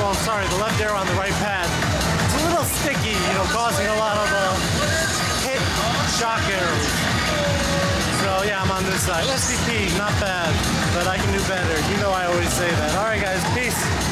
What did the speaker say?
oh sorry, the left arrow on the right pad. It's a little sticky, you know, causing a lot of hit shock arrows. So yeah, I'm on this side. SCP, not bad, but I can do better. You know I always say that. All right, guys, peace.